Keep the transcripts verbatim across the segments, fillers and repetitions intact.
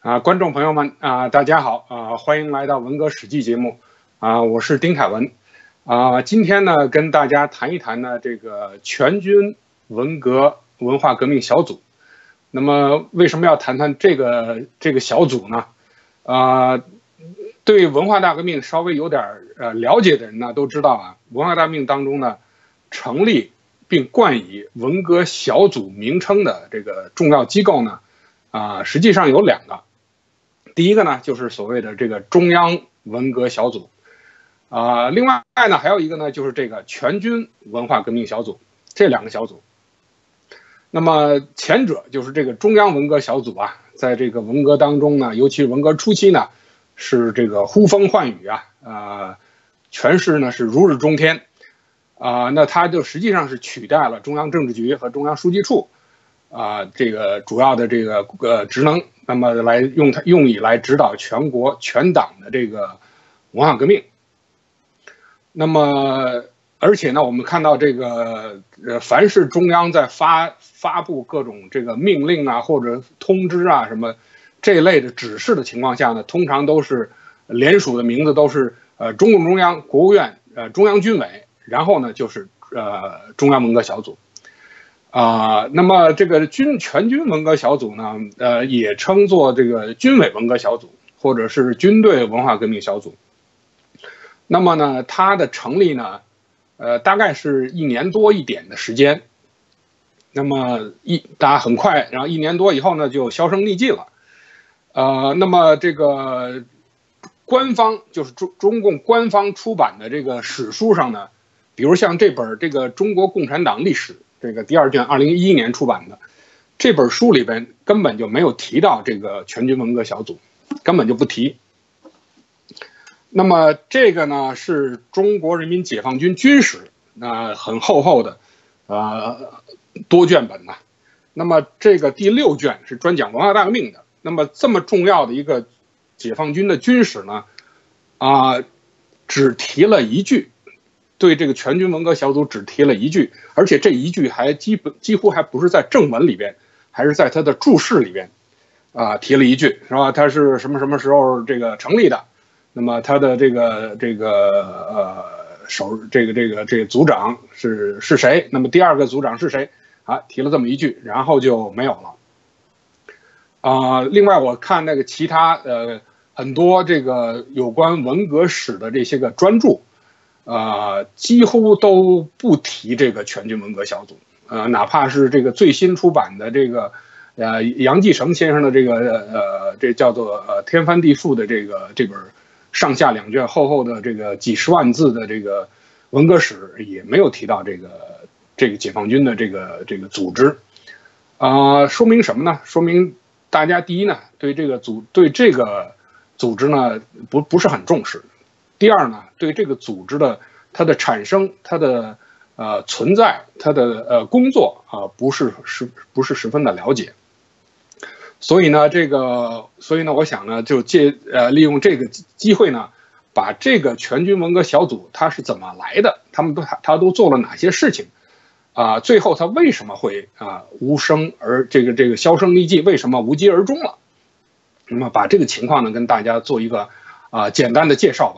啊，观众朋友们啊，大家好啊，欢迎来到文革史记节目啊，我是丁凯文啊，今天呢跟大家谈一谈呢这个全军文革文化革命小组。那么为什么要谈谈这个这个小组呢？啊，对文化大革命稍微有点呃了解的人呢都知道啊，文化大革命当中呢成立并冠以文革小组名称的这个重要机构呢啊，实际上有两个。第一个呢，就是所谓的这个中央文革小组，啊、呃，另外呢还有一个呢，就是这个全军文化革命小组，这两个小组。那么前者就是这个中央文革小组啊，在这个文革当中呢，尤其是文革初期呢，是这个呼风唤雨啊，呃，权势呢是如日中天，啊、呃，那它就实际上是取代了中央政治局和中央书记处。啊、呃，这个主要的这个呃职能，那么来用它用以来指导全国全党的这个文化革命。那么，而且呢，我们看到这个呃，凡是中央在发发布各种这个命令啊或者通知啊什么这一类的指示的情况下呢，通常都是联署的名字都是呃中共中央、国务院、呃中央军委，然后呢就是呃中央文革小组。啊、呃，那么这个军全军文革小组呢，呃，也称作这个军委文革小组，或者是军队文化革命小组。那么呢，它的成立呢，呃，大概是一年多一点的时间。那么一大家很快，然后一年多以后呢，就销声匿迹了。呃，那么这个官方就是中中共官方出版的这个史书上呢，比如像这本这个《中国共产党历史》。这个第二卷，二零一一年出版的这本书里边根本就没有提到这个全军文革小组，根本就不提。那么这个呢是中国人民解放军军史，那、呃、很厚厚的，呃多卷本呐、啊。那么这个第六卷是专讲文化大革命的。那么这么重要的一个解放军的军史呢，啊、呃，只提了一句。对这个全军文革小组只提了一句，而且这一句还基本几乎还不是在正文里边，还是在他的注释里边，啊、呃、提了一句，是吧？他是什么什么时候这个成立的？那么他的这个这个呃首这个这个这个组长是是谁？那么第二个组长是谁？啊，提了这么一句，然后就没有了。啊、呃，另外我看那个其他呃很多这个有关文革史的这些个专著。呃，几乎都不提这个全军文革小组，呃，哪怕是这个最新出版的这个，呃，杨继绳先生的这个，呃，这叫做呃天翻地覆的这个这本上下两卷厚厚的这个几十万字的这个文革史，也没有提到这个这个解放军的这个这个组织，啊、呃，说明什么呢？说明大家第一呢，对这个组对这个组织呢不不是很重视。第二呢，对这个组织的它的产生、它的呃存在、它的呃工作啊、呃，不是十不是十分的了解。所以呢，这个所以呢，我想呢，就借呃利用这个机会呢，把这个全军文革小组它是怎么来的，他们都他都做了哪些事情啊、呃？最后他为什么会啊、呃、无声而这个这个销声匿迹？为什么无疾而终了？那么把这个情况呢，跟大家做一个啊、呃、简单的介绍吧。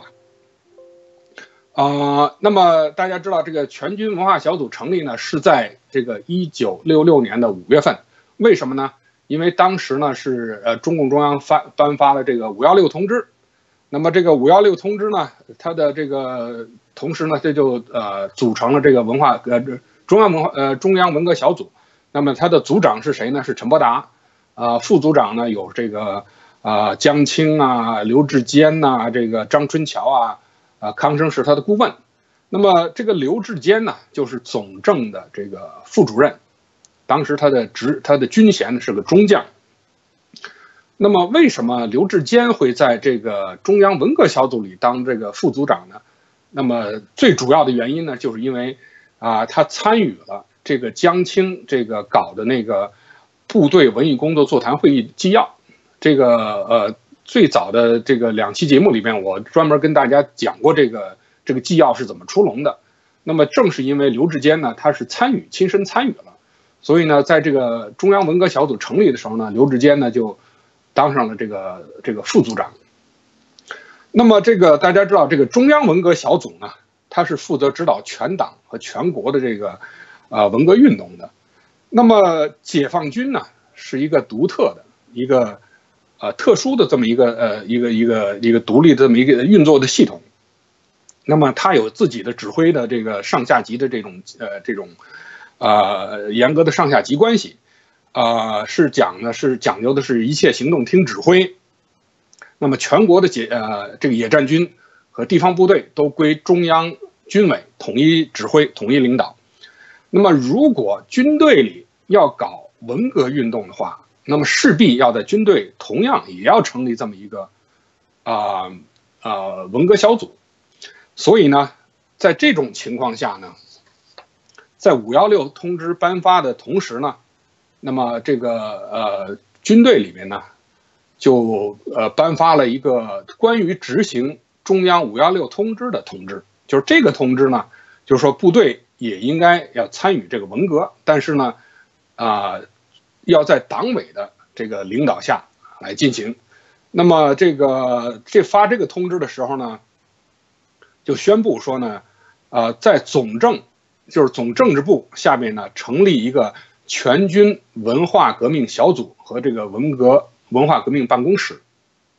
呃，那么大家知道，这个全军文化小组成立呢，是在这个一九六六年的五月份。为什么呢？因为当时呢是呃中共中央发颁发了这个五幺六通知。那么这个五幺六通知呢，它的这个同时呢，这就呃组成了这个文化呃中央文化呃中央文革小组。那么它的组长是谁呢？是陈伯达。呃，副组长呢有这个呃江青啊、刘志坚呐、啊、这个张春桥啊。啊，康生是他的顾问。那么这个刘志坚呢，就是总政的这个副主任，当时他的职他的军衔是个中将。那么为什么刘志坚会在这个中央文革小组里当这个副组长呢？那么最主要的原因呢，就是因为啊、呃，他参与了这个江青这个搞的那个部队文艺工作座谈会议纪要，这个呃。最早的这个两期节目里面，我专门跟大家讲过这个这个纪要是怎么出笼的。那么正是因为刘志坚呢，他是参与亲身参与了，所以呢，在这个中央文革小组成立的时候呢，刘志坚呢就当上了这个这个副组长。那么这个大家知道，这个中央文革小组呢，它是负责指导全党和全国的这个呃文革运动的。那么解放军呢，是一个独特的一个呃特殊的这么一个呃一个一个一个独立的这么一个运作的系统。那么它有自己的指挥的这个上下级的这种呃这种呃严格的上下级关系，呃是讲呢是讲究的是一切行动听指挥。那么全国的解呃这个野战军和地方部队都归中央军委统一指挥、统一领导。那么如果军队里要搞文革运动的话，那么势必要在军队同样也要成立这么一个啊啊、呃呃、文革小组。所以呢，在这种情况下呢，在五幺六通知颁发的同时呢，那么这个呃军队里面呢，就呃颁发了一个关于执行中央五幺六通知的通知。就是这个通知呢，就是说部队也应该要参与这个文革，但是呢，啊、呃，要在党委的这个领导下来进行。那么这个这发这个通知的时候呢，就宣布说呢，呃，在总政就是总政治部下面呢，成立一个全军文化革命小组和这个文革文化革命办公室。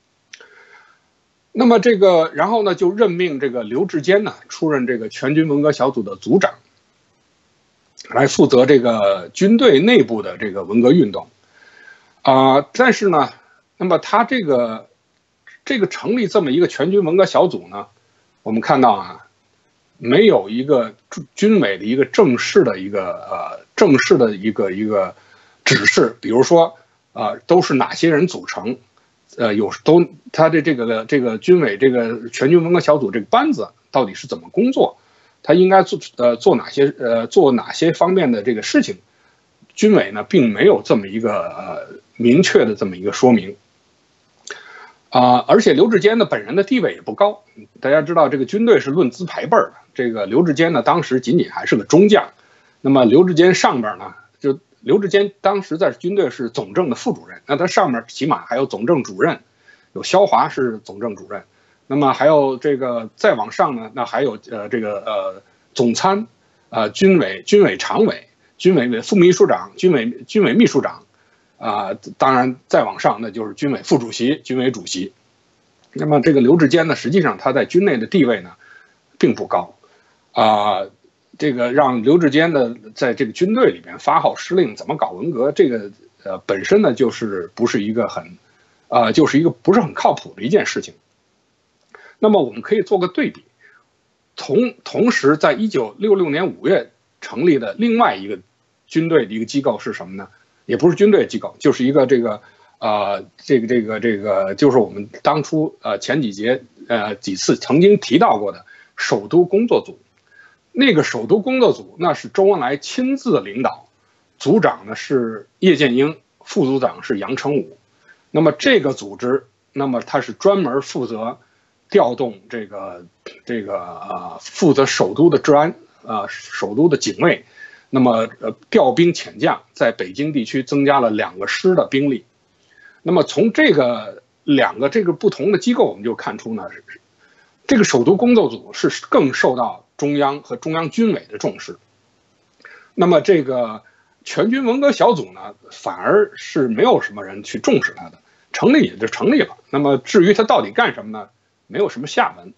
那么这个，然后呢，就任命这个刘志坚呢出任这个全军文革小组的组长，来负责这个军队内部的这个文革运动。啊、呃，但是呢，那么他这个这个成立这么一个全军文革小组呢，我们看到啊，没有一个军委的一个正式的一个呃正式的一个一个指示，比如说呃都是哪些人组成，呃有都他的这个这个军委这个全军文革小组这个班子到底是怎么工作，他应该做呃做哪些呃做哪些方面的这个事情，军委呢并没有这么一个呃明确的这么一个说明。啊、呃，而且刘志坚呢本人的地位也不高，大家知道这个军队是论资排辈的，这个刘志坚呢当时仅仅还是个中将，那么刘志坚上边呢，就刘志坚当时在军队是总政的副主任，那他上面起码还有总政主任，有萧华是总政主任，那么还有这个再往上呢，那还有呃这个呃总参，呃军委军委常委、军委副秘书长、军委军委秘书长。啊、呃，当然再往上，那就是军委副主席、军委主席。那么这个刘志坚呢，实际上他在军内的地位呢，并不高，啊、呃，这个让刘志坚呢在这个军队里边发号施令，怎么搞文革，这个呃本身呢就是不是一个很，啊、呃，就是一个不是很靠谱的一件事情。那么我们可以做个对比，同同时在一九六六年五月成立的另外一个军队的一个机构是什么呢？也不是军队机构，就是一个这个呃这个这个这个就是我们当初呃前几节呃几次曾经提到过的首都工作组。那个首都工作组那是周恩来亲自领导，组长呢是叶剑英，副组长是杨成武。那么这个组织，那么它是专门负责调动这个这个呃负责首都的治安，呃首都的警卫。那么，呃，调兵遣将，在北京地区增加了两个师的兵力。那么，从这个两个这个不同的机构，我们就看出呢，这个首都工作组是更受到中央和中央军委的重视。那么，这个全军文革小组呢，反而是没有什么人去重视它的，成立也就成立了。那么，至于它到底干什么呢？没有什么下文。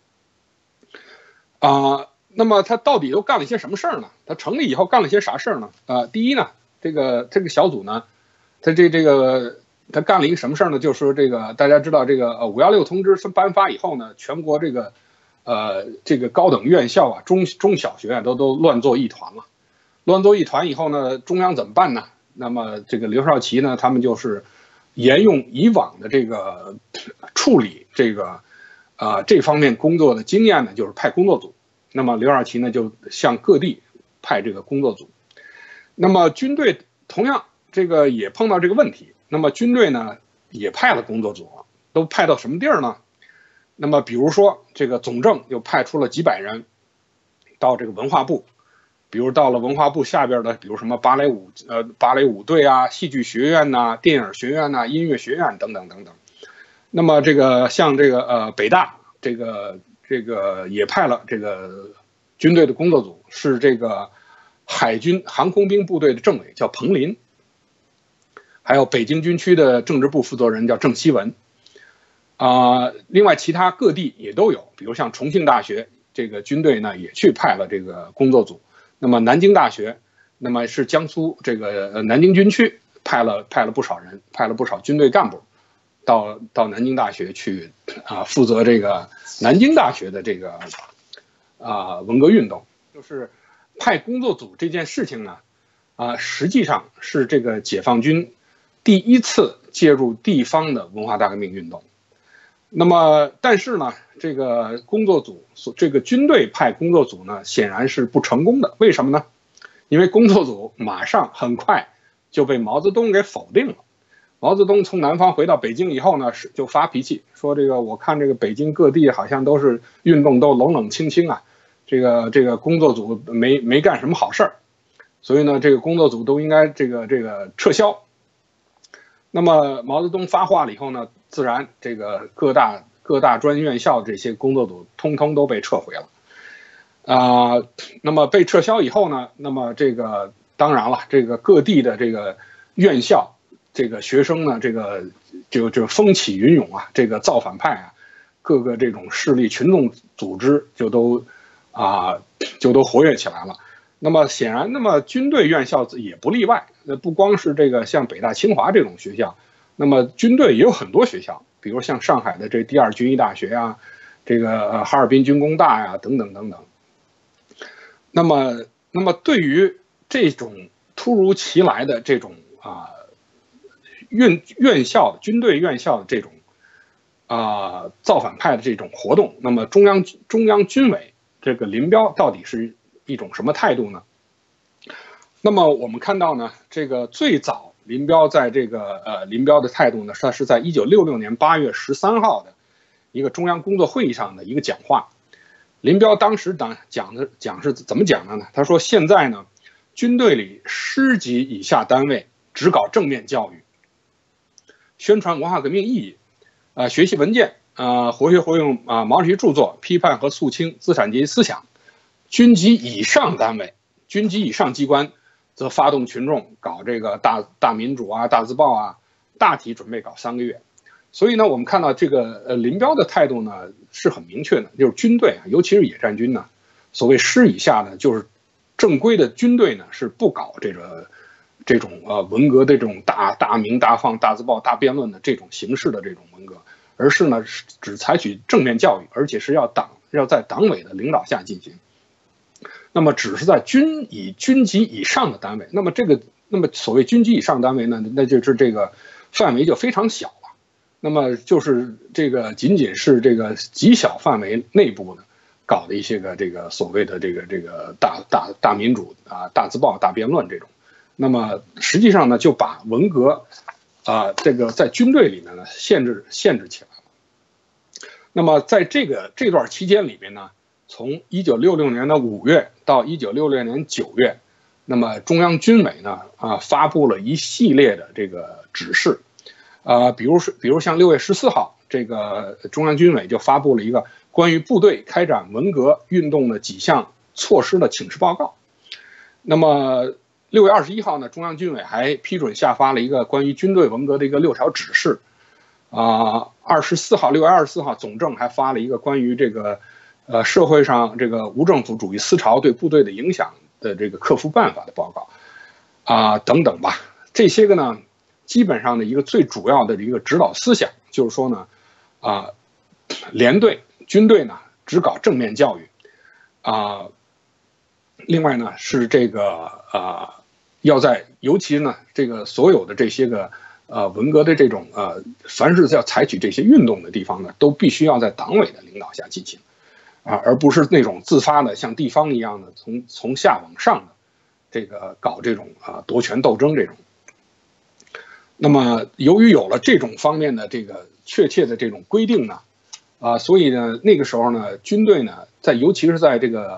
啊、呃。那么他到底都干了一些什么事儿呢？他成立以后干了些啥事儿呢？呃，第一呢，这个这个小组呢，他这这个他干了一个什么事儿呢？就是说这个大家知道这个呃五幺六通知颁发以后呢，全国这个呃这个高等院校啊、中中小学啊都都乱作一团了。乱作一团以后呢，中央怎么办呢？那么这个刘少奇呢，他们就是沿用以往的这个处理这个啊、呃、这方面工作的经验呢，就是派工作组。那么刘少奇呢就向各地派这个工作组，那么军队同样这个也碰到这个问题，那么军队呢也派了工作组，都派到什么地儿呢？那么比如说这个总政又派出了几百人到这个文化部， 比如到了文化部下边的，比如什么芭蕾舞呃芭蕾舞队啊、戏剧学院呐、啊、电影学院呐、啊、音乐学院等等等等。那么这个像这个呃北大这个这个也派了这个军队的工作组，是这个海军航空兵部队的政委叫彭林，还有北京军区的政治部负责人叫郑希文。啊、呃，另外其他各地也都有，比如像重庆大学这个军队呢也去派了这个工作组。那么南京大学，那么是江苏这个南京军区派了派了不少人，派了不少军队干部到到南京大学去啊，负责这个南京大学的这个啊文革运动。就是派工作组这件事情呢，啊实际上是这个解放军第一次介入地方的文化大革命运动。那么，但是呢，这个工作组，这个军队派工作组呢，显然是不成功的。为什么呢？因为工作组马上很快就被毛泽东给否定了。毛泽东从南方回到北京以后呢，是就发脾气，说这个我看这个北京各地好像都是运动都冷冷清清啊，这个这个工作组没没干什么好事儿，所以呢，这个工作组都应该这个这个撤销。那么毛泽东发话了以后呢，自然这个各大各大专院校这些工作组通通都被撤回了，啊、呃，那么被撤销以后呢，那么这个当然了，这个各地的这个院校，这个学生呢，这个就就风起云涌啊，这个造反派啊，各个这种势力群众组织就都啊、呃、就都活跃起来了。那么显然，那么军队院校也不例外。那不光是这个像北大、清华这种学校，那么军队也有很多学校，比如像上海的这第二军医大学啊，这个哈尔滨军工大呀、啊，等等等等。那么，那么对于这种突如其来的这种啊院院校、军队院校的这种啊造反派的这种活动，那么中央中央军委这个林彪到底是一种什么态度呢？那么我们看到呢，这个最早林彪在这个呃林彪的态度呢，他是在一九六六年八月十三号的一个中央工作会议上的一个讲话。林彪当时讲讲的讲是怎么讲的呢？他说现在呢，军队里师级以下单位只搞正面教育，宣传文化革命意义，啊、呃，学习文件，啊、呃，活学活用啊、呃、毛主席著作，批判和肃清资产阶级思想。军级以上单位、军级以上机关则发动群众搞这个大大民主啊、大字报啊，大体准备搞三个月。所以呢，我们看到这个呃林彪的态度呢是很明确的，就是军队啊，尤其是野战军呢，所谓师以下呢，就是正规的军队呢是不搞这个这种呃文革的这种大大鸣大放、大字报、大辩论的这种形式的这种文革，而是呢只采取正面教育，而且是要党要在党委的领导下进行。那么只是在军以军级以上的单位，那么这个那么所谓军级以上单位呢，那就是这个范围就非常小了。那么就是这个仅仅是这个极小范围内部呢搞的一些个这个所谓的这个这个大大大民主啊、大字报、大辩论这种，那么实际上呢就把文革啊、呃、这个在军队里面呢限制限制起来了。那么在这个这段期间里面呢，从一九六六年的五月到一九六六年九月，那么中央军委呢啊发布了一系列的这个指示。呃，比如是，比如像六月十四号，这个中央军委就发布了一个关于部队开展文革运动的几项措施的请示报告。那么六月二十一号呢，中央军委还批准下发了一个关于军队文革的一个六条指示。啊，二十四号，六月二十四号，总政还发了一个关于这个呃社会上这个无政府主义思潮对部队的影响的这个克服办法的报告，啊、呃、等等吧，这些个呢。基本上的一个最主要的一个指导思想就是说呢，啊、呃，连队军队呢只搞正面教育，啊、呃，另外呢是这个啊、呃，要在尤其呢这个所有的这些个呃文革的这种呃，凡是要采取这些运动的地方呢，都必须要在党委的领导下进行，啊、呃，而不是那种自发的像地方一样的从从下往上的这个搞这种啊、呃、夺权斗争这种。那么，由于有了这种方面的这个确切的这种规定呢，啊，所以呢，那个时候呢，军队呢，在尤其是在这个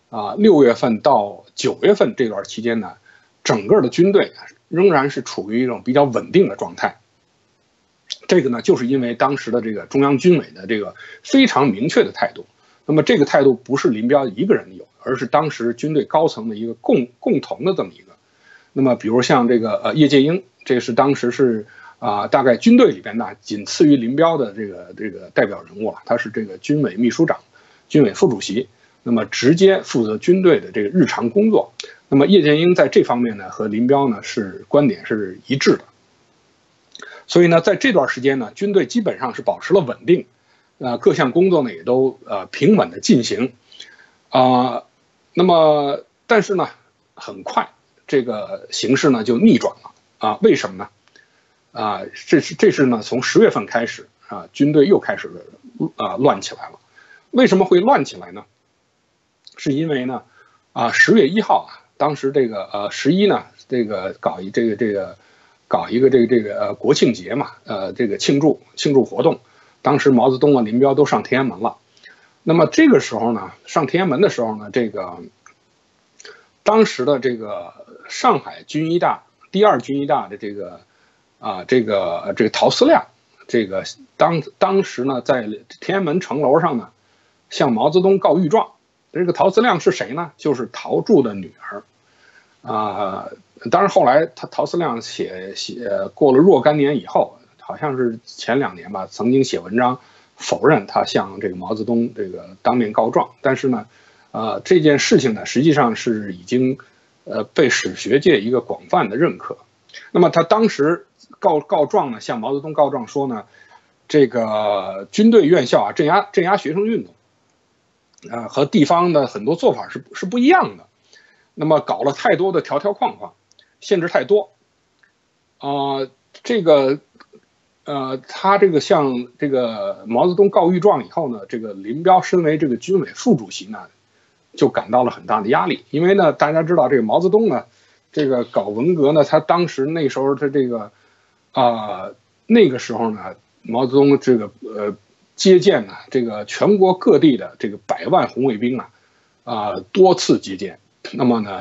啊六月份到九月份这段期间呢，整个的军队仍然是处于一种比较稳定的状态。这个呢，就是因为当时的这个中央军委的这个非常明确的态度。那么这个态度不是林彪一个人有，而是当时军队高层的一个共共同的这么一个。那么比如像这个呃叶剑英，这是当时是啊、呃、大概军队里边呢仅次于林彪的这个这个代表人物了，他是这个军委秘书长、军委副主席，那么直接负责军队的这个日常工作。那么叶剑英在这方面呢和林彪呢是观点是一致的。所以呢，在这段时间呢，军队基本上是保持了稳定，呃，各项工作呢也都呃平稳的进行，啊、呃，那么但是呢，很快这个形势呢就逆转了啊、呃？为什么呢？啊、呃，这是这是呢从十月份开始啊、呃，军队又开始啊、呃、乱起来了。为什么会乱起来呢？是因为呢啊十月一号啊，当时这个呃十一呢这个搞一这个这个。搞一个这个这个呃国庆节嘛，呃这个庆祝庆祝活动，当时毛泽东啊林彪都上天安门了。那么这个时候呢，上天安门的时候呢，这个当时的这个上海军医大第二军医大的这个啊这个这个陶思亮，这个当当时呢在天安门城楼上呢向毛泽东告御状。这个陶思亮是谁呢？就是陶铸的女儿啊。当然，后来他陶思亮写写过了若干年以后，好像是前两年吧，曾经写文章否认他向这个毛泽东这个当面告状。但是呢，呃，这件事情呢，实际上是已经呃被史学界一个广泛的认可。那么他当时告告状呢，向毛泽东告状说呢，这个军队院校啊镇压镇压学生运动，啊、呃、和地方的很多做法是是不一样的。那么搞了太多的条条框框。限制太多，啊、呃，这个，呃，他这个向这个毛泽东告御状以后呢，这个林彪身为这个军委副主席呢，就感到了很大的压力，因为呢，大家知道这个毛泽东呢，这个搞文革呢，他当时那时候他这个，啊、呃，那个时候呢，毛泽东这个呃接见呢，这个全国各地的这个百万红卫兵啊，啊、呃，多次接见，那么呢。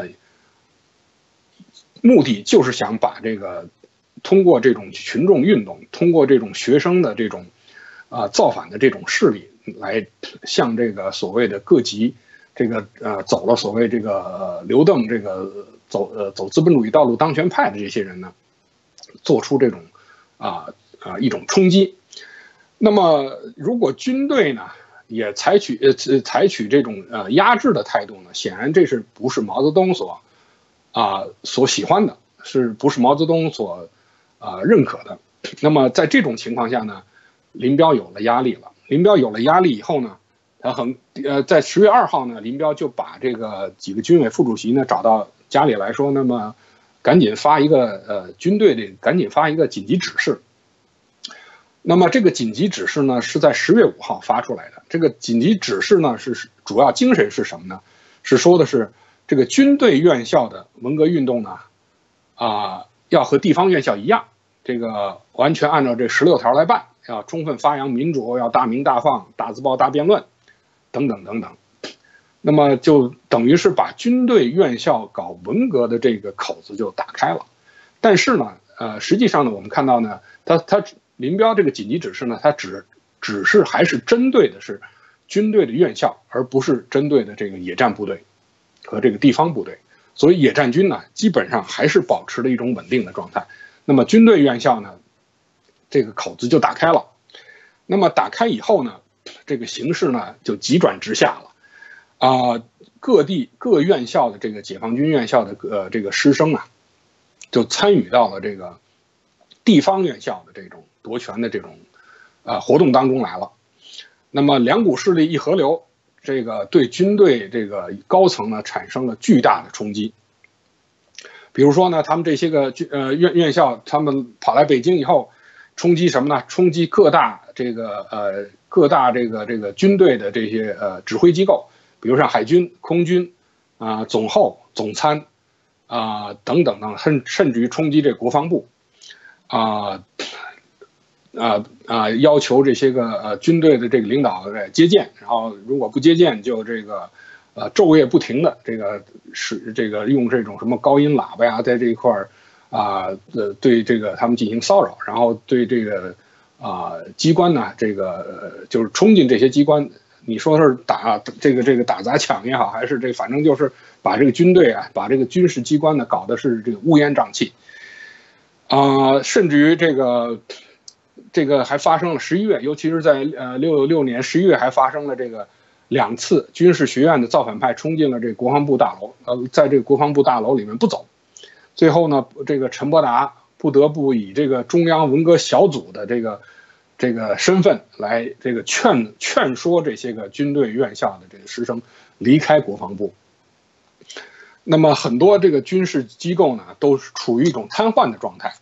目的就是想把这个通过这种群众运动，通过这种学生的这种啊、呃、造反的这种势力，来向这个所谓的各级这个呃走了所谓这个、呃、刘邓这个走呃走资本主义道路当权派的这些人呢，做出这种啊啊、呃呃、一种冲击。那么如果军队呢也采取呃采取这种呃压制的态度呢，显然这是不是毛泽东所。啊，所喜欢的是不是毛泽东所啊认可的？那么在这种情况下呢，林彪有了压力了。林彪有了压力以后呢，他很呃，在十月二号呢，林彪就把这个几个军委副主席呢找到家里来说，那么赶紧发一个呃军队的赶紧发一个紧急指示。那么这个紧急指示呢是在十月五号发出来的。这个紧急指示呢是主要精神是什么呢？是说的是。这个军队院校的文革运动呢，啊、呃，要和地方院校一样，这个完全按照这十六条来办，要充分发扬民主，要大鸣大放、大字报、大辩论，等等等等。那么就等于是把军队院校搞文革的这个口子就打开了。但是呢，呃，实际上呢，我们看到呢，他他林彪这个紧急指示呢，他只只是还是针对的是军队的院校，而不是针对的这个野战部队。和这个地方部队，所以野战军呢，基本上还是保持了一种稳定的状态。那么军队院校呢，这个口子就打开了。那么打开以后呢，这个形势呢就急转直下了。啊、呃，各地各院校的这个解放军院校的呃这个师生啊，就参与到了这个地方院校的这种夺权的这种呃活动当中来了。那么两股势力一合流。这个对军队这个高层呢产生了巨大的冲击。比如说呢，他们这些个呃院院校，他们跑来北京以后，冲击什么呢？冲击各大这个呃各大这个这个军队的这些呃指挥机构，比如像海军、空军啊、呃、总后、总参啊、呃、等等等，甚甚至于冲击这国防部啊。啊啊！要求这些个呃军队的这个领导接见，然后如果不接见就这个呃昼夜不停的这个是这个用这种什么高音喇叭呀，在这一块儿啊呃对这个他们进行骚扰，然后对这个啊、呃、机关呢这个、呃、就是冲进这些机关，你说是打这个这个打砸抢也好，还是这反正就是把这个军队啊，把这个军事机关呢搞的是这个乌烟瘴气。啊、呃，甚至于这个，这个还发生了十一月，尤其是在呃六六年十一月还发生了这个两次军事学院的造反派冲进了这个国防部大楼，呃，在这个国防部大楼里面不走，最后呢，这个陈伯达不得不以这个中央文革小组的这个这个身份来这个劝劝说这些个军队院校的这个师生离开国防部。那么很多这个军事机构呢，都是处于一种瘫痪的状态。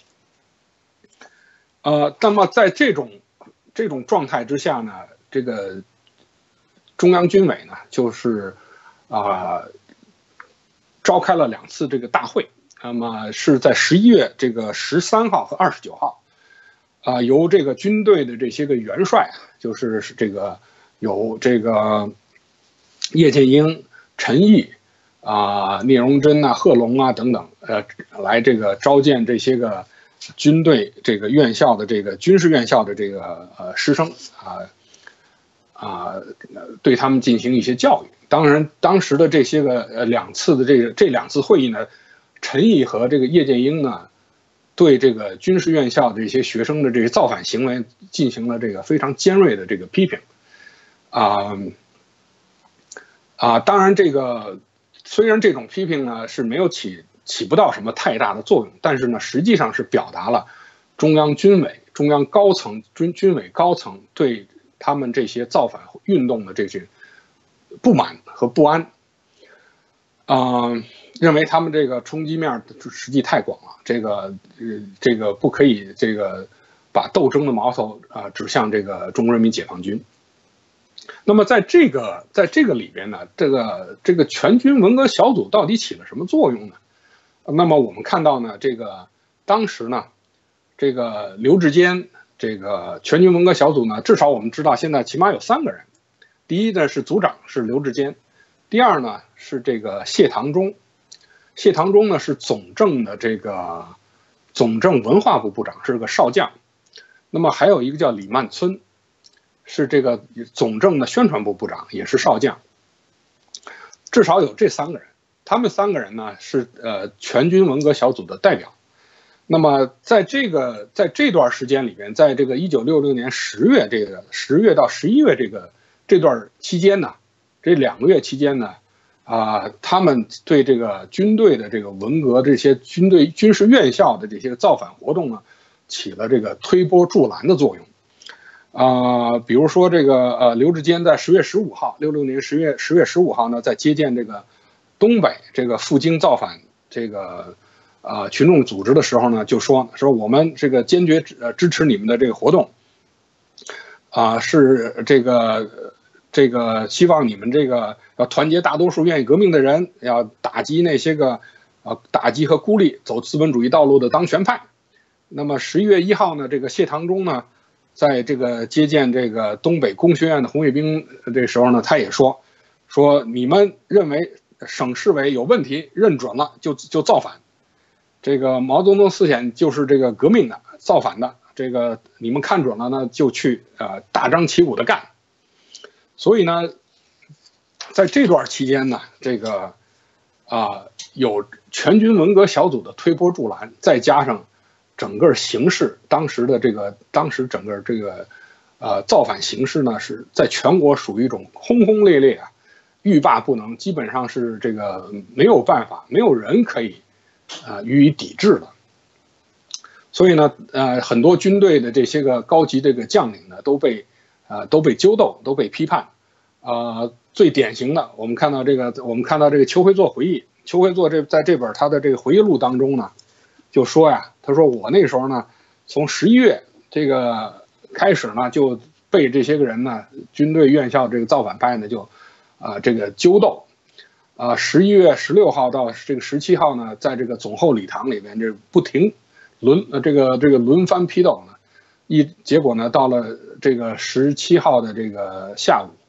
呃，那么在这种这种状态之下呢，这个中央军委呢，就是啊、呃、召开了两次这个大会，那么是在十一月这个十三号和二十九号，啊、呃，由这个军队的这些个元帅，就是这个有这个叶剑英、陈毅。啊，聂荣臻呐、贺龙啊等等，呃，来这个召见这些个军队这个院校的这个军事院校的这个呃师生啊啊，对他们进行一些教育。当然，当时的这些个呃两次的这个这两次会议呢，陈毅和这个叶剑英呢，对这个军事院校这些学生的这些造反行为进行了这个非常尖锐的这个批评。啊啊，当然这个。虽然这种批评呢是没有起起不到什么太大的作用，但是呢，实际上是表达了中央军委、中央高层、军军委高层对他们这些造反运动的这些不满和不安。啊、呃，认为他们这个冲击面实际太广了，这个呃这个不可以这个把斗争的矛头啊、呃、指向这个中国人民解放军。那么在这个在这个里边呢，这个这个全军文革小组到底起了什么作用呢？那么我们看到呢，这个当时呢，这个刘志坚这个全军文革小组呢，至少我们知道现在起码有三个人。第一呢是组长是刘志坚，第二呢是这个谢唐忠，谢唐忠呢是总政的这个总政文化部部长，是个少将。那么还有一个叫李曼村。是这个总政的宣传部部长，也是少将。至少有这三个人，他们三个人呢是呃全军文革小组的代表。那么在这个在这段时间里边，在这个一九六六年十月这个十月到十一月这个这段期间呢，这两个月期间呢，啊、呃，他们对这个军队的这个文革这些军队军事院校的这些造反活动呢，起了这个推波助澜的作用。啊、呃，比如说这个呃，刘志坚在十月十五号，六六年十月十月十五号呢，在接见这个东北这个赴京造反这个呃群众组织的时候呢，就说说我们这个坚决呃支持你们的这个活动，啊、呃，是这个这个希望你们这个要团结大多数愿意革命的人，要打击那些个呃打击和孤立走资本主义道路的当权派。那么十一月一号呢，这个谢唐忠呢。在这个接见这个东北工学院的红卫兵这时候呢，他也说说你们认为省市委有问题，认准了就就造反。这个毛泽东思想就是这个革命的、造反的，这个你们看准了呢，就去呃大张旗鼓的干。所以呢，在这段期间呢，这个啊、呃、有全军文革小组的推波助澜，再加上。整个形势，当时的这个，当时整个这个，呃，造反形势呢，是在全国属于一种轰轰烈烈啊，欲罢不能，基本上是这个没有办法，没有人可以，啊、呃，予以抵制的。所以呢，呃，很多军队的这些个高级这个将领呢，都被，呃，都被揪斗，都被批判。啊、呃，最典型的，我们看到这个，我们看到这个邱会作回忆，邱会作这在这本他的这个回忆录当中呢。就说呀，他说我那时候呢，从十一月这个开始呢，就被这些个人呢，军队院校这个造反派呢，就啊、呃、这个揪斗，啊十一月十六号到这个十七号呢，在这个总后礼堂里面这不停轮呃这个这个轮番批斗呢，一结果呢到了这个十七号的这个下午，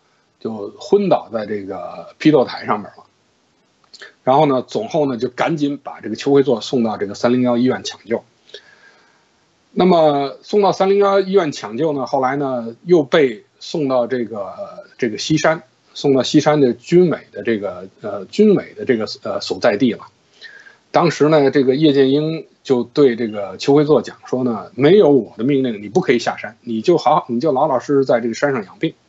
就昏倒在这个批斗台上面了。然后呢，总后呢就赶紧把这个邱会作送到这个三零一医院抢救。那么送到三零一医院抢救呢，后来呢又被送到这个、呃、这个西山，送到西山的军委的这个呃军委的这个呃所在地了。当时呢，这个叶剑英就对这个邱会作讲说呢，没有我的命令，你不可以下山，你就好，你就老老实实在这个山上养病。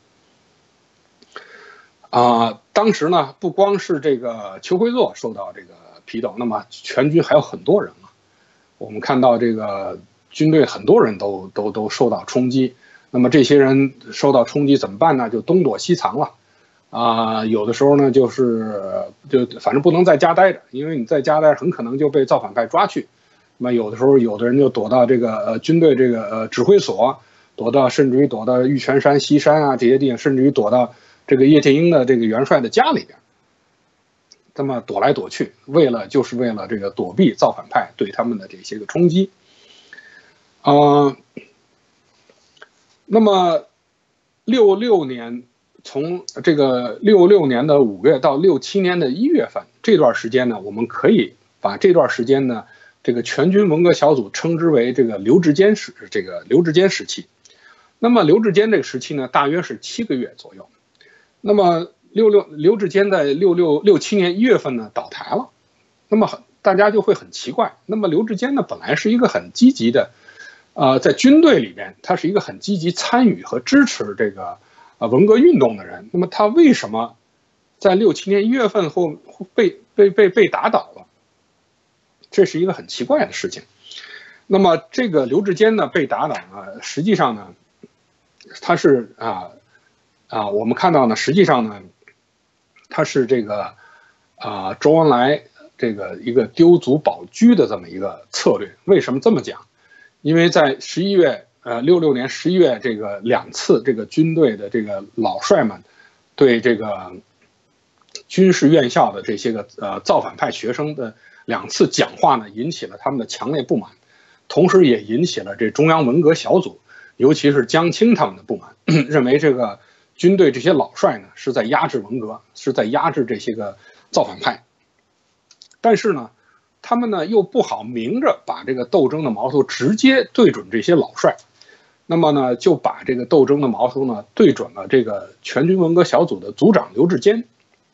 啊、呃，当时呢，不光是这个邱会作受到这个批斗，那么全军还有很多人啊。我们看到这个军队很多人都都都受到冲击，那么这些人受到冲击怎么办呢？就东躲西藏了。啊、呃，有的时候呢，就是就反正不能在家待着，因为你在家待着很可能就被造反派抓去。那么有的时候，有的人就躲到这个呃军队这个呃指挥所，躲到甚至于躲到玉泉山、西山啊这些地方，甚至于躲到这个叶剑英的这个元帅的家里边，这么躲来躲去，为了就是为了这个躲避造反派对他们的这些个冲击。呃，那么六六年。从这个六六年的五月到六七年的一月份这段时间呢，我们可以把这段时间呢，这个全军文革小组称之为这个刘志坚时，这个刘志坚时期。那么刘志坚这个时期呢，大约是七个月左右。那么六六刘志坚在六六六七年一月份呢倒台了。那么大家就会很奇怪，那么刘志坚呢本来是一个很积极的，呃，在军队里边他是一个很积极参与和支持这个。啊，文革运动的人，那么他为什么在六七年一月份后被被被被打倒了？这是一个很奇怪的事情。那么这个刘志坚呢被打倒呢，实际上呢，他是啊啊，我们看到呢，实际上呢，他是这个啊周恩来这个一个丢卒保车的这么一个策略。为什么这么讲？因为在十一月。呃，六六年十一月，这个两次这个军队的这个老帅们对这个军事院校的这些个呃造反派学生的两次讲话呢，引起了他们的强烈不满，同时也引起了这中央文革小组，尤其是江青他们的不满，认为这个军队这些老帅呢是在压制文革，是在压制这些个造反派。但是呢，他们呢又不好明着把这个斗争的矛头直接对准这些老帅。那么呢，就把这个斗争的矛头呢对准了这个全军文革小组的组长刘志坚。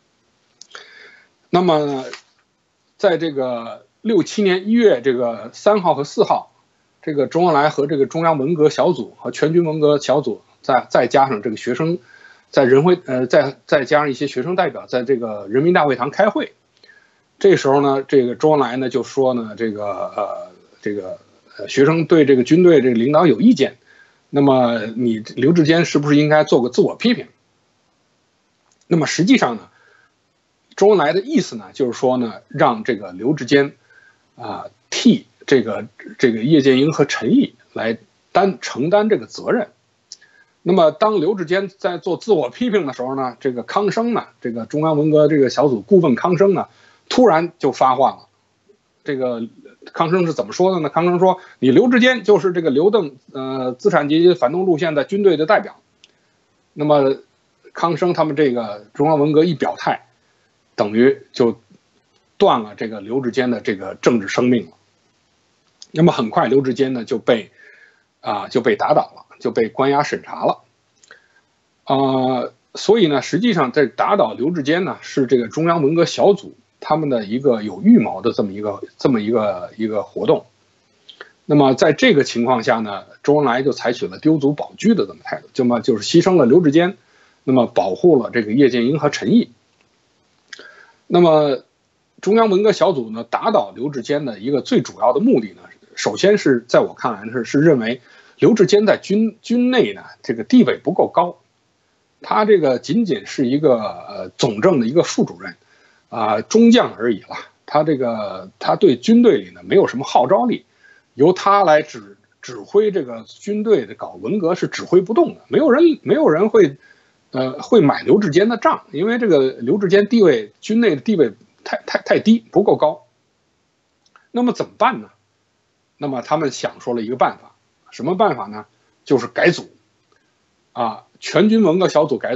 那么呢，在这个六七年一月这个三号和四号，这个周恩来和这个中央文革小组和全军文革小组，再再加上这个学生，在人会呃再再加上一些学生代表，在这个人民大会堂开会。这时候呢，这个周恩来呢就说呢，这个呃这个呃学生对这个军队这个领导有意见。那么你刘志坚是不是应该做个自我批评？那么实际上呢，周恩来的意思呢，就是说呢，让这个刘志坚啊替这个这个叶剑英和陈毅来担承担这个责任。那么当刘志坚在做自我批评的时候呢，这个康生呢，这个中央文革这个小组顾问康生呢，突然就发话了。这个康生是怎么说的呢？康生说：“你刘志坚就是这个刘邓呃资产阶级反动路线在军队的代表。”那么康生他们这个中央文革一表态，等于就断了这个刘志坚的这个政治生命了。那么很快刘志坚呢就被啊、呃、就被打倒了，就被关押审查了。啊、呃，所以呢，实际上在打倒刘志坚呢是这个中央文革小组他们的一个有预谋的这么一个这么一个一个活动。那么在这个情况下呢，周恩来就采取了丢卒保车的这么态度，就么就是牺牲了刘志坚，那么保护了这个叶剑英和陈毅。那么中央文革小组呢打倒刘志坚的一个最主要的目的呢，首先是在我看来是是认为刘志坚在军军内呢这个地位不够高，他这个仅仅是一个呃总政的一个副主任。啊、呃，中将而已了。他这个他对军队里呢没有什么号召力，由他来指指挥这个军队的搞文革是指挥不动的。没有人没有人会，呃，会买刘志坚的账，因为这个刘志坚地位军内的地位太太太低，不够高。那么怎么办呢？那么他们想出了一个办法，什么办法呢？就是改组，啊，全军文革小组改组。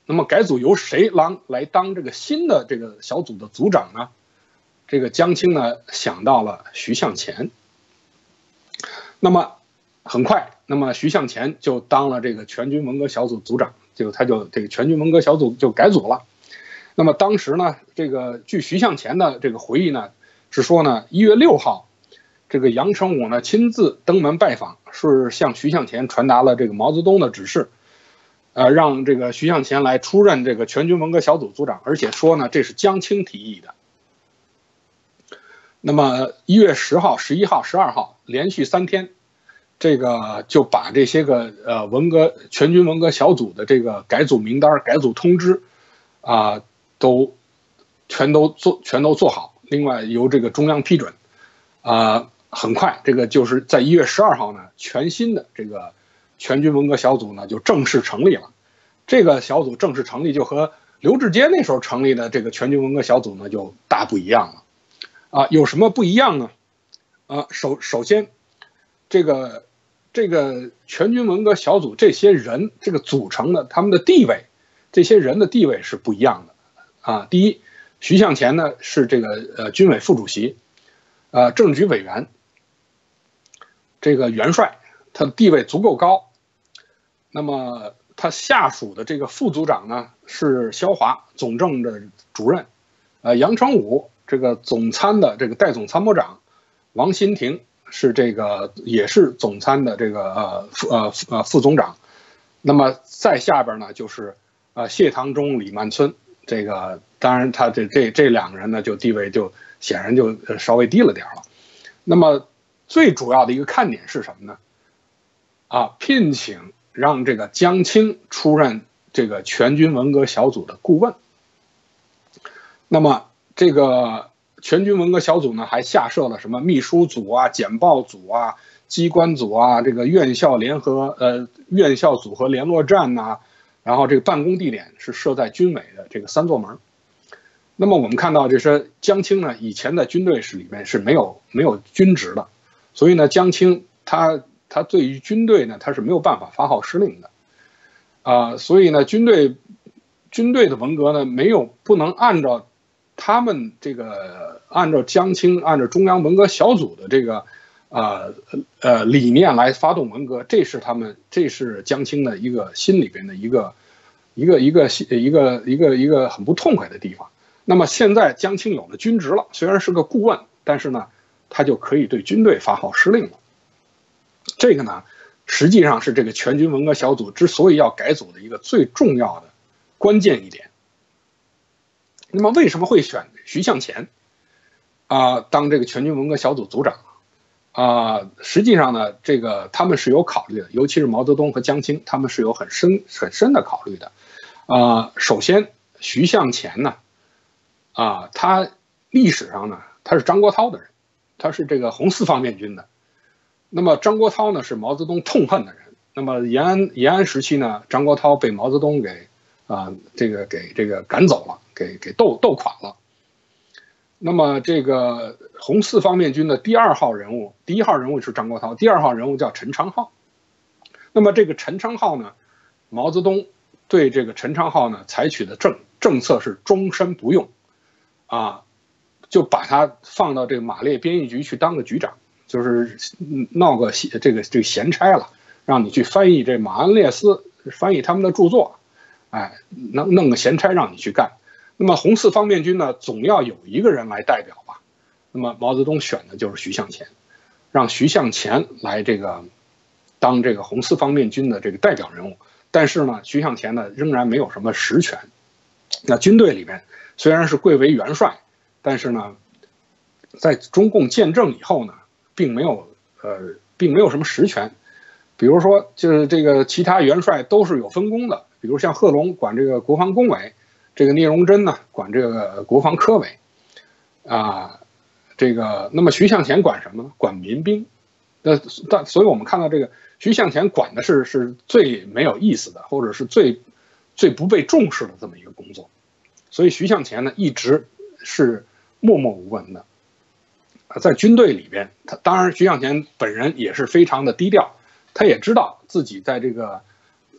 那么改组由谁来来当这个新的这个小组的组长呢？这个江青呢想到了徐向前。那么很快，那么徐向前就当了这个全军文革小组组长，就他就这个全军文革小组就改组了。那么当时呢，这个据徐向前的这个回忆呢，是说呢，一月六号，这个杨成武呢亲自登门拜访，是向徐向前传达了这个毛泽东的指示，呃，让这个徐向前来出任这个全军文革小组组长，而且说呢，这是江青提议的。那么一月十号、十一号、十二号连续三天，这个就把这些个呃文革全军文革小组的这个改组名单、改组通知啊、呃，都全都做全都做好。另外由这个中央批准，啊、呃，很快这个就是在一月十二号呢，全新的这个全军文革小组呢就正式成立了。这个小组正式成立就和刘志坚那时候成立的这个全军文革小组呢就大不一样了。啊，有什么不一样呢？啊，首首先，这个这个全军文革小组这些人这个组成的他们的地位，这些人的地位是不一样的。啊，第一，徐向前呢是这个呃军委副主席，呃政治局委员，这个元帅，他的地位足够高。那么他下属的这个副组长呢是肖华，总政的主任，呃杨成武。这个总参的这个代总参谋长王新亭是这个也是总参的这个呃副呃呃副总长，那么在下边呢就是呃谢唐忠、李曼村，这个当然他这这这两个人呢就地位就显然就稍微低了点了。那么最主要的一个看点是什么呢？啊，聘请让这个江青出任这个全军文革小组的顾问。那么这个全军文革小组呢，还下设了什么秘书组啊、简报组啊、机关组啊、这个院校联合呃院校组合联络站呐、啊，然后这个办公地点是设在军委的这个三座门。那么我们看到，这是江青呢，以前在军队是里面是没有没有军职的，所以呢，江青他他对于军队呢，他是没有办法发号施令的，啊、呃，所以呢，军队军队的文革呢，没有不能按照。他们这个按照江青按照中央文革小组的这个呃呃理念来发动文革，这是他们这是江青的一个心里边的一个一个一个一个一个一个很不痛快的地方。那么现在江青有了军职了，虽然是个顾问，但是呢，他就可以对军队发号施令了。这个呢，实际上是这个全军文革小组之所以要改组的一个最重要的关键一点。那么为什么会选徐向前啊、呃、当这个全军文革小组组长啊、呃？实际上呢，这个他们是有考虑的，尤其是毛泽东和江青，他们是有很深很深的考虑的。啊、呃，首先徐向前呢，啊、呃，他历史上呢他是张国焘的人，他是这个红四方面军的。那么张国焘呢是毛泽东痛恨的人。那么延安延安时期呢，张国焘被毛泽东给啊、呃、这个给这个赶走了。给给斗斗垮了。那么这个红四方面军的第二号人物，第一号人物是张国焘，第二号人物叫陈昌浩。那么这个陈昌浩呢，毛泽东对这个陈昌浩呢采取的政政策是终身不用，啊，就把他放到这个马列编译局去当个局长，就是闹个这个这个闲差了，让你去翻译这马恩列斯翻译他们的著作，哎，弄弄个闲差让你去干。那么红四方面军呢，总要有一个人来代表吧。那么毛泽东选的就是徐向前，让徐向前来这个当这个红四方面军的这个代表人物。但是呢，徐向前呢仍然没有什么实权。那军队里面虽然是贵为元帅，但是呢，在中共建政以后呢，并没有呃，并没有什么实权。比如说，就是这个其他元帅都是有分工的，比如像贺龙管这个国防工委。这个聂荣臻呢管这个国防科委，啊，这个那么徐向前管什么呢？管民兵。那但所以我们看到这个徐向前管的是是最没有意思的，或者是最最不被重视的这么一个工作。所以徐向前呢一直是默默无闻的，在军队里边，他当然徐向前本人也是非常的低调，他也知道自己在这个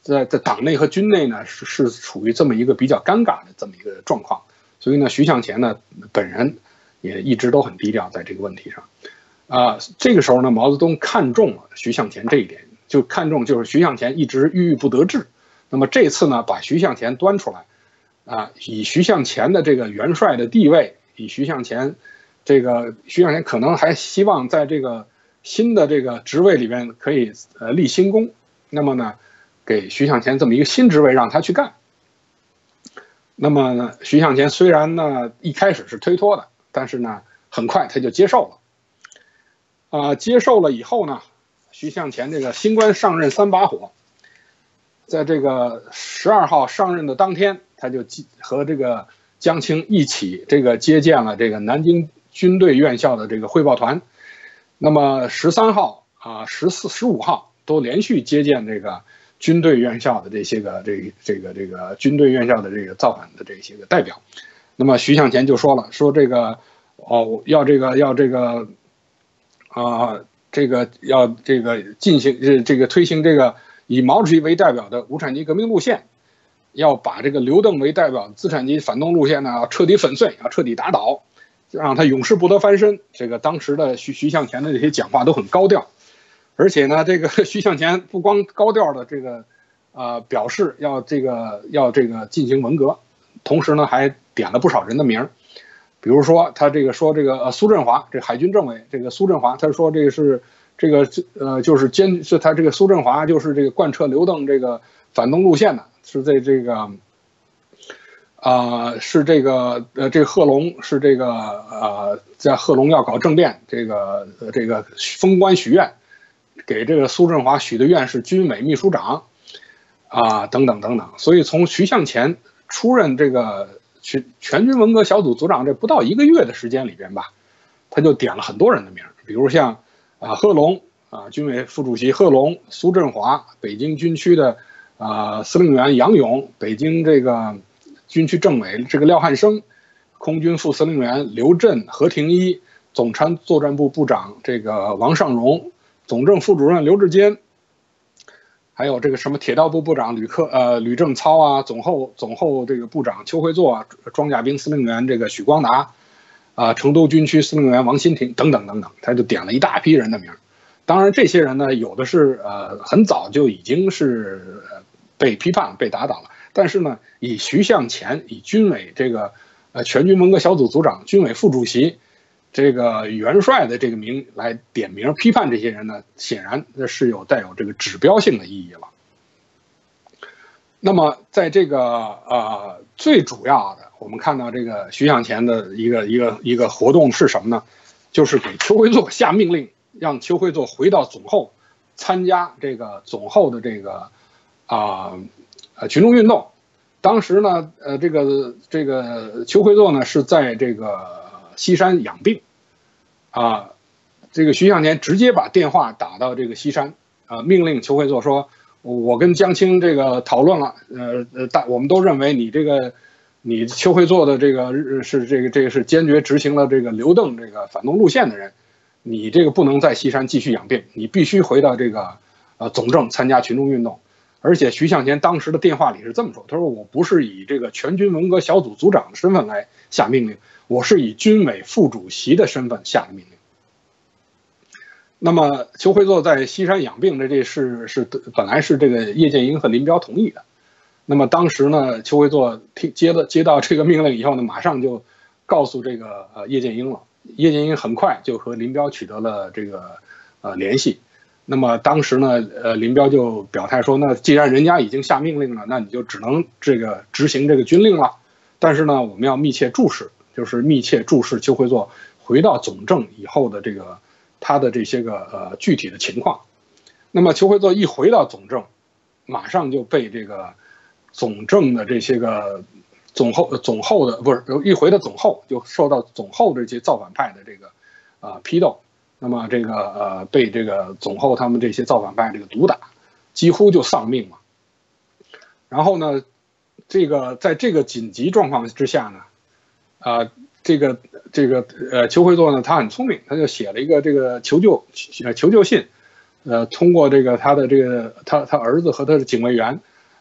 在在党内和军内呢是是处于这么一个比较尴尬的这么一个状况，所以呢，徐向前呢本人也一直都很低调在这个问题上。啊、呃，这个时候呢，毛泽东看中了徐向前这一点，就看中就是徐向前一直郁郁不得志。那么这次呢，把徐向前端出来，啊、呃，以徐向前的这个元帅的地位，以徐向前这个徐向前可能还希望在这个新的这个职位里边可以呃立新功，那么呢，给徐向前这么一个新职位让他去干。那么呢，徐向前虽然呢一开始是推脱的，但是呢很快他就接受了。啊、呃，接受了以后呢，徐向前这个新官上任三把火，在这个十二号上任的当天，他就和这个江青一起这个接见了这个南京军队院校的这个汇报团。那么十三号啊、十四、十五号都连续接见这个军队院校的这些个这这个这个军队院校的这个造反的这些个代表。那么徐向前就说了，说这个哦要这个要这个啊、呃、这个要这个进行这这个推行这个以毛主席为代表的无产阶级革命路线，要把这个刘邓为代表资产阶级反动路线呢要彻底粉碎，要彻底打倒，让他永世不得翻身。这个当时的徐徐向前的这些讲话都很高调，而且呢，这个徐向前不光高调的这个呃表示要这个要这个进行文革，同时呢还点了不少人的名儿。比如说他这个说这个呃苏振华，这海军政委这个苏振华，他说这个是这个呃就是坚是他这个苏振华就是这个贯彻刘邓这个反动路线的，是在这个。啊、呃，是这个呃，这个贺龙是这个呃，在贺龙要搞政变，这个呃这个封官许愿，给这个苏振华许的愿是军委秘书长，啊、呃、等等等等。所以从徐向前出任这个全全军文革小组组长这不到一个月的时间里边吧，他就点了很多人的名，比如像啊、呃、贺龙啊、呃、军委副主席贺龙、苏振华，北京军区的啊、呃、司令员杨勇，北京这个。军区政委这个廖汉生，空军副司令员刘震、何廷一，总参作战部部长这个王尚荣，总政副主任刘志坚，还有这个什么铁道部部长吕克呃吕正操啊，总后总后这个部长邱会作啊，装甲兵司令员这个许光达，啊、呃，成都军区司令员王新亭等等等等，他就点了一大批人的名。当然，这些人呢，有的是呃很早就已经是被批判、被打倒了。但是呢，以徐向前以军委这个呃全军文革小组组长、军委副主席这个元帅的这个名来点名批判这些人呢，显然是有带有这个指标性的意义了。那么在这个呃最主要的，我们看到这个徐向前的一个一个一个活动是什么呢？就是给邱会作下命令，让邱会作回到总后参加这个总后的这个啊。呃呃，群众运动，当时呢，呃，这个这个邱会作呢是在这个西山养病，啊，这个徐向前直接把电话打到这个西山，啊，命令邱会作说，我跟江青这个讨论了，呃呃，大我们都认为你这个你邱会作的这个是这个这个是坚决执行了这个刘邓这个反动路线的人，你这个不能在西山继续养病，你必须回到这个呃总政参加群众运动。而且徐向前当时的电话里是这么说，他说我不是以这个全军文革小组组长的身份来下命令，我是以军委副主席的身份下的命令。那么邱会作在西山养病的这事是本来是这个叶剑英和林彪同意的，那么当时呢，邱会作听接了接到这个命令以后呢，马上就告诉这个呃叶剑英了，叶剑英很快就和林彪取得了这个呃联系。那么当时呢，呃，林彪就表态说，那既然人家已经下命令了，那你就只能这个执行这个军令了。但是呢，我们要密切注视，就是密切注视邱会作回到总政以后的这个他的这些个呃具体的情况。那么邱会作一回到总政，马上就被这个总政的这些个总后总后的不是一回到总后就受到总后的这些造反派的这个啊、呃、批斗。那么这个呃被这个总后他们这些造反派这个毒打，几乎就丧命了。然后呢，这个在这个紧急状况之下呢，啊、呃、这个这个呃邱会作呢他很聪明，他就写了一个这个求救呃求救信，呃通过这个他的这个他他儿子和他的警卫员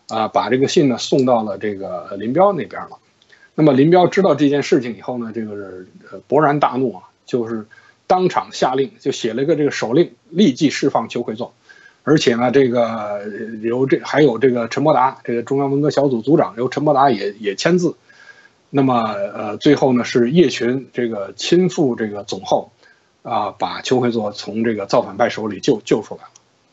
啊，把这个信呢送到了这个林彪那边了。那么林彪知道这件事情以后呢，这个是勃然大怒啊，就是当场下令，就写了一个这个手令，立即释放邱会作。而且呢，这个由这还有这个陈伯达，这个中央文革小组组长由陈伯达也也签字。那么呃，最后呢是叶群这个亲赴这个总后，啊、呃，把邱会作从这个造反派手里救救出来了。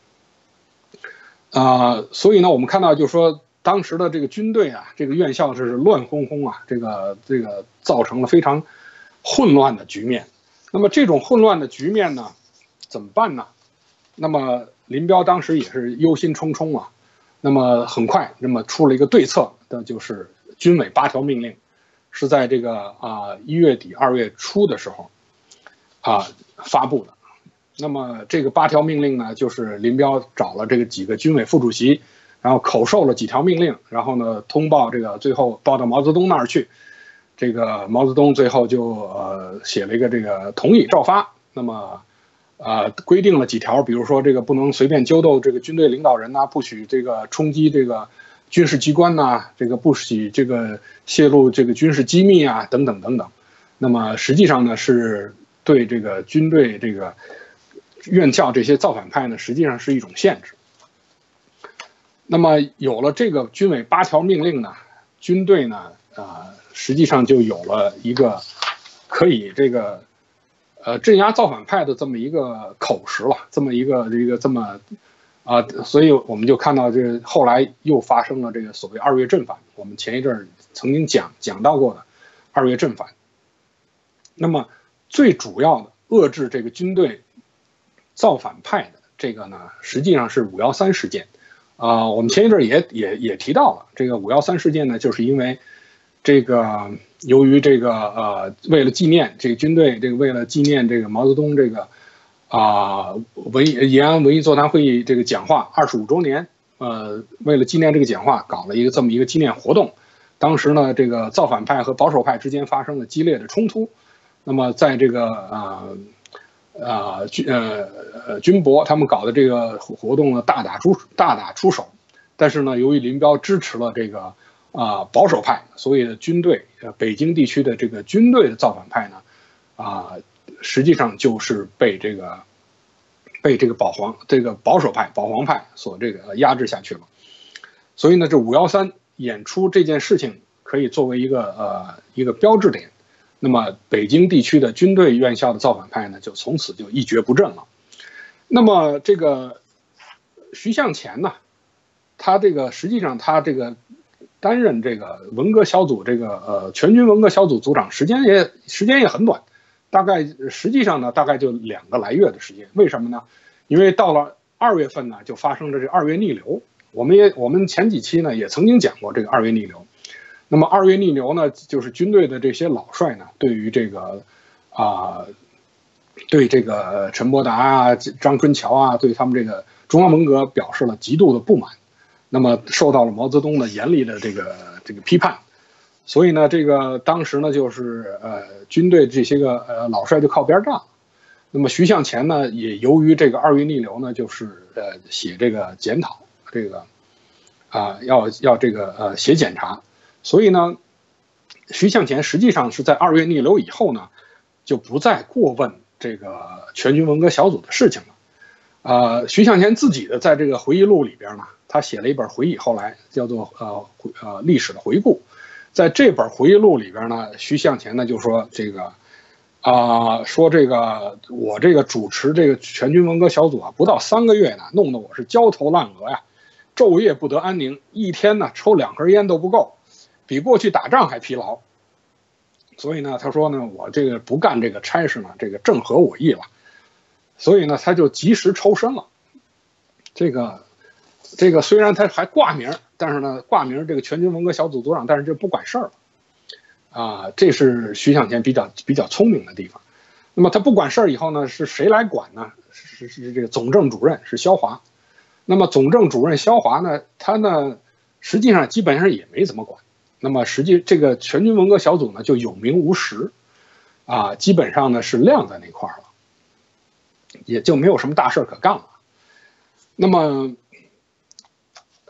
啊、呃，所以呢，我们看到就是说，当时的这个军队啊，这个院校是乱哄哄啊，这个这个造成了非常混乱的局面。那么这种混乱的局面呢，怎么办呢？那么林彪当时也是忧心忡忡啊。那么很快，那么出了一个对策，那就是军委八条命令，是在这个啊一月底二月初的时候啊发布的。那么这个八条命令呢，就是林彪找了这个几个军委副主席，然后口授了几条命令，然后呢通报这个，最后报到毛泽东那儿去。这个毛泽东最后就呃写了一个这个同意照发。那么呃规定了几条，比如说这个不能随便揪斗这个军队领导人呐、啊，不许这个冲击这个军事机关呐、啊，这个不许这个泄露这个军事机密啊，等等等等。那么实际上呢，是对这个军队这个院校这些造反派呢，实际上是一种限制。那么有了这个军委八条命令呢，军队呢，啊、呃，实际上就有了一个可以这个呃镇压造反派的这么一个口实了，这么一个这个这么啊、呃，所以我们就看到这后来又发生了这个所谓二月正反，我们前一阵曾经讲讲到过的二月正反。那么最主要的遏制这个军队造反派的这个呢，实际上是五幺三事件。啊、呃，我们前一阵也也也提到了这个五幺三事件呢，就是因为这个由于这个呃，为了纪念这个军队，这个为了纪念这个毛泽东这个啊、呃、文延安文艺座谈会议这个讲话二十五周年，呃，为了纪念这个讲话，搞了一个这么一个纪念活动。当时呢，这个造反派和保守派之间发生了激烈的冲突。那么在这个啊。呃啊，军呃呃军博他们搞的这个活动呢，大打出大打出手，但是呢，由于林彪支持了这个啊、呃、保守派，所以军队呃北京地区的这个军队的造反派呢，啊、呃、实际上就是被这个被这个保皇这个保守派保皇派所这个压制下去了。所以呢，这五幺三演出这件事情可以作为一个呃一个标志点。那么北京地区的军队院校的造反派呢，就从此就一蹶不振了。那么这个徐向前呢，他这个实际上他这个担任这个文革小组这个呃全军文革小组组长时间也时间也很短，大概实际上呢大概就两个来月的时间。为什么呢？因为到了二月份呢，就发生了这二月逆流。我们也我们前几期呢也曾经讲过这个二月逆流。那么二月逆流呢，就是军队的这些老帅呢，对于这个啊、呃，对这个陈伯达啊、张春桥啊，对他们这个中央文革表示了极度的不满，那么受到了毛泽东的严厉的这个这个批判，所以呢，这个当时呢，就是呃军队这些个呃老帅就靠边站。那么徐向前呢，也由于这个二月逆流呢，就是呃写这个检讨，这个啊、呃、要要这个呃写检查。所以呢，徐向前实际上是在二月逆流以后呢，就不再过问这个全军文革小组的事情了。呃，徐向前自己的在这个回忆录里边呢，他写了一本回忆，后来叫做呃呃历史的回顾。在这本回忆录里边呢，徐向前呢就说这个啊、呃，说这个我这个主持这个全军文革小组啊，不到三个月呢，弄得我是焦头烂额呀，昼夜不得安宁，一天呢抽两根烟都不够。比过去打仗还疲劳，所以呢，他说呢，我这个不干这个差事呢，这个正合我意了，所以呢，他就及时抽身了。这个，这个虽然他还挂名，但是呢，挂名这个全军文革小组组长，但是就不管事儿了，啊，这是徐向前比较比较聪明的地方。那么他不管事儿以后呢，是谁来管呢？是是这个总政主任是萧华。那么总政主任萧华呢，他呢实际上基本上也没怎么管。那么实际这个全军文革小组呢就有名无实，啊，基本上呢是晾在那块儿了，也就没有什么大事可干了。那么，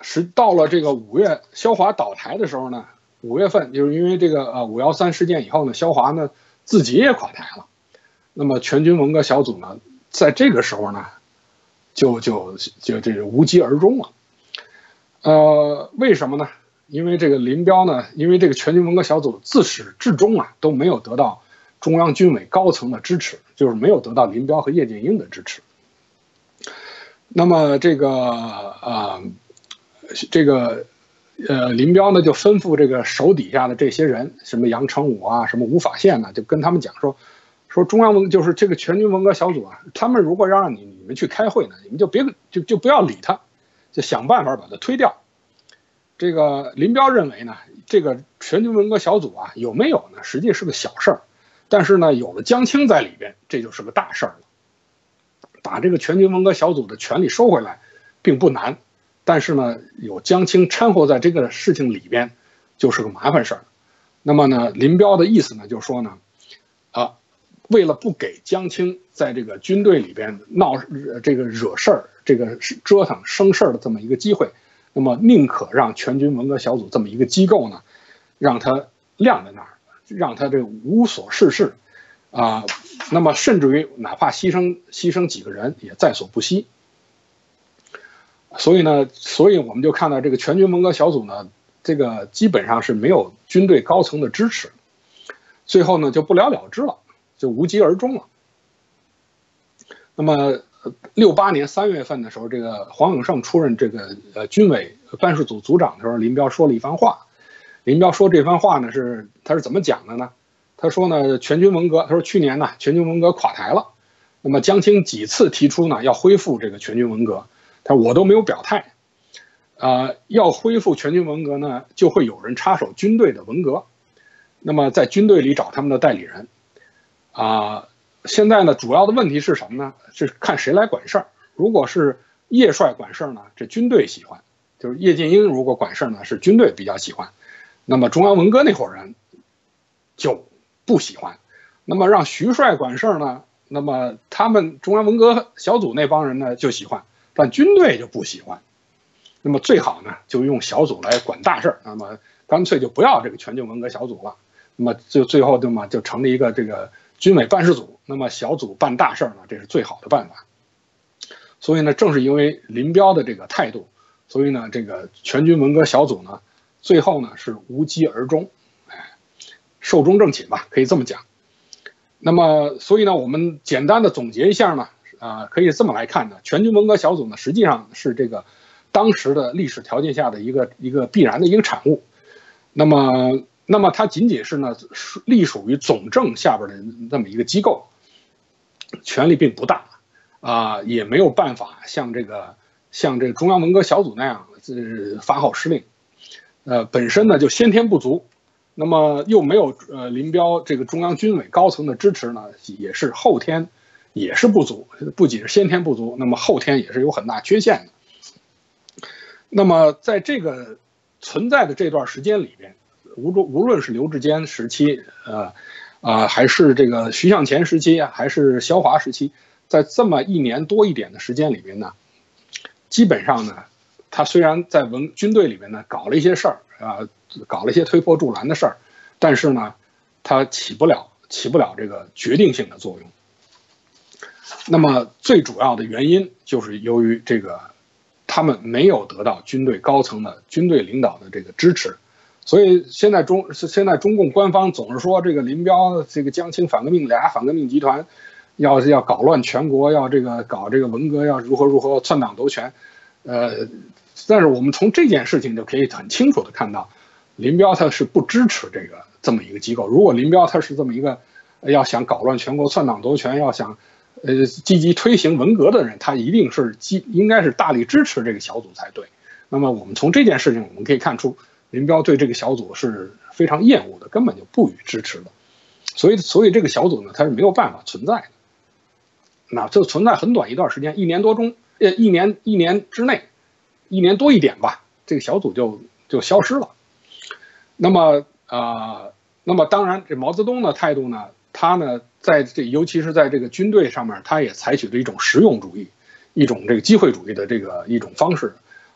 是到了这个五月，萧华倒台的时候呢，五月份就是因为这个呃五幺三事件以后呢，萧华呢自己也垮台了。那么全军文革小组呢，在这个时候呢，就就就这个无疾而终了。呃，为什么呢？因为这个林彪呢，因为这个全军文革小组自始至终啊都没有得到中央军委高层的支持，就是没有得到林彪和叶剑英的支持。那么这个呃，这个呃，林彪呢就吩咐这个手底下的这些人，什么杨成武啊，什么吴法宪呢，就跟他们讲说，说中央文就是这个全军文革小组啊，他们如果让你你们去开会呢，你们就别就就不要理他，就想办法把他推掉。这个林彪认为呢，这个全军文革小组啊有没有呢，实际是个小事儿，但是呢，有了江青在里边，这就是个大事儿了。把这个全军文革小组的权力收回来，并不难，但是呢，有江青掺和在这个事情里边，就是个麻烦事儿。那么呢，林彪的意思呢，就是说呢，啊，为了不给江青在这个军队里边闹这个惹事儿、这个折腾生事儿的这么一个机会。那么宁可让全军文革小组这么一个机构呢，让它晾在那儿，让它这个无所事事，啊、呃，那么甚至于哪怕牺牲牺牲几个人也在所不惜。所以呢，所以我们就看到这个全军文革小组呢，这个基本上是没有军队高层的支持，最后呢就不了了之了，就无疾而终了。那么。六八年三月份的时候，这个黄永胜出任这个呃军委办事组组长的时候，林彪说了一番话。林彪说这番话呢，是他是怎么讲的呢？他说呢，全军文革，他说去年呢，全军文革垮台了。那么江青几次提出呢，要恢复这个全军文革，他说我都没有表态。呃，要恢复全军文革呢，就会有人插手军队的文革，那么在军队里找他们的代理人，啊、呃。现在呢，主要的问题是什么呢？是看谁来管事儿。如果是叶帅管事儿呢，这军队喜欢；就是叶剑英如果管事儿呢，是军队比较喜欢。那么中央文革那伙人就不喜欢。那么让徐帅管事儿呢，那么他们中央文革小组那帮人呢就喜欢，但军队就不喜欢。那么最好呢，就用小组来管大事儿。那么干脆就不要这个全军文革小组了。那么就最后对吗？就成立一个这个军委办事组。那么小组办大事呢，这是最好的办法。所以呢，正是因为林彪的这个态度，所以呢，这个全军文革小组呢，最后呢是无疾而终，哎，寿终正寝吧，可以这么讲。那么，所以呢，我们简单的总结一下呢，啊、呃，可以这么来看呢，全军文革小组呢，实际上是这个当时的历史条件下的一个一个必然的一个产物。那么，那么它仅仅是呢，隶属于总政下边的这么一个机构。权力并不大，啊、呃，也没有办法像这个像这个中央文革小组那样，呃，发号施令，呃，本身呢就先天不足，那么又没有呃林彪这个中央军委高层的支持呢，也是后天也是不足，不仅是先天不足，那么后天也是有很大缺陷的。那么在这个存在的这段时间里边，无无论是刘志坚时期，呃。啊、呃，还是这个徐向前时期啊，还是萧华时期，在这么一年多一点的时间里面呢，基本上呢，他虽然在文军队里面呢搞了一些事儿啊，搞了一些推波助澜的事儿，但是呢，他起不了起不了这个决定性的作用。那么最主要的原因就是由于这个他们没有得到军队高层的军队领导的这个支持。所以现在中现在中共官方总是说这个林彪这个江青反革命俩反革命集团，要要搞乱全国，要这个搞这个文革，要如何如何篡党夺权，呃，但是我们从这件事情就可以很清楚的看到，林彪他是不支持这个这么一个机构。如果林彪他是这么一个要想搞乱全国、篡党夺权，要想呃积极推行文革的人，他一定是积应该是大力支持这个小组才对。那么我们从这件事情我们可以看出。林彪对这个小组是非常厌恶的，根本就不予支持的，所以，所以这个小组呢，它是没有办法存在的。那就存在很短一段时间，一年多中，呃，一年一年之内，一年多一点吧，这个小组就就消失了。那么啊、呃，那么当然，这毛泽东的态度呢，他呢，在这尤其是在这个军队上面，他也采取了一种实用主义，一种这个机会主义的这个一种方式。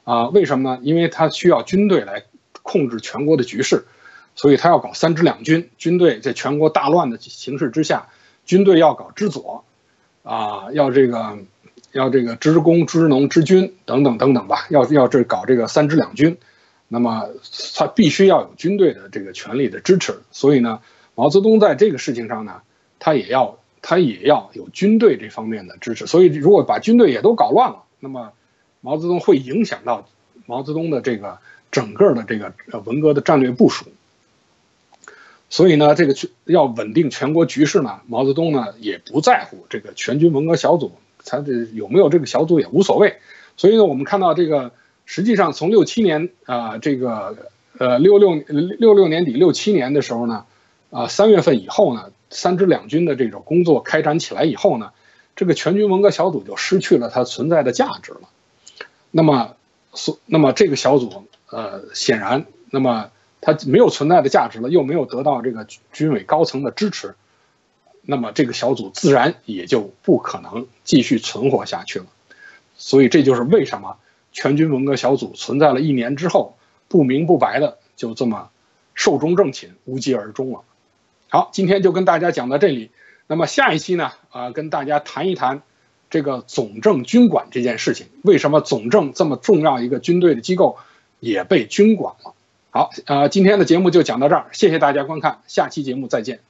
啊，为什么呢？因为他需要军队来控制全国的局势，所以他要搞三支两军。军队在全国大乱的形势之下，军队要搞知左，啊，要这个要这个知公、知农、知军等等等等吧，要要这搞这个三支两军。那么他必须要有军队的这个权力的支持，所以呢，毛泽东在这个事情上呢，他也要他也要有军队这方面的支持。所以如果把军队也都搞乱了，那么毛泽东会影响到毛泽东的这个整个的这个文革的战略部署。所以呢，这个要稳定全国局势呢，毛泽东呢也不在乎这个全军文革小组，他这有没有这个小组也无所谓。所以呢，我们看到这个。实际上，从六七年啊、呃，这个呃六六六六年底六七年的时候呢，啊、呃、三月份以后呢，三支两军的这种工作开展起来以后呢，这个全军文革小组就失去了它存在的价值了。那么，所那么这个小组呃显然，那么它没有存在的价值了，又没有得到这个军委高层的支持，那么这个小组自然也就不可能继续存活下去了。所以这就是为什么。全军文革小组存在了一年之后，不明不白的就这么寿终正寝、无疾而终了。好，今天就跟大家讲到这里。那么下一期呢，啊、呃，跟大家谈一谈这个总政军管这件事情。为什么总政这么重要一个军队的机构也被军管了？好，呃，今天的节目就讲到这儿，谢谢大家观看，下期节目再见。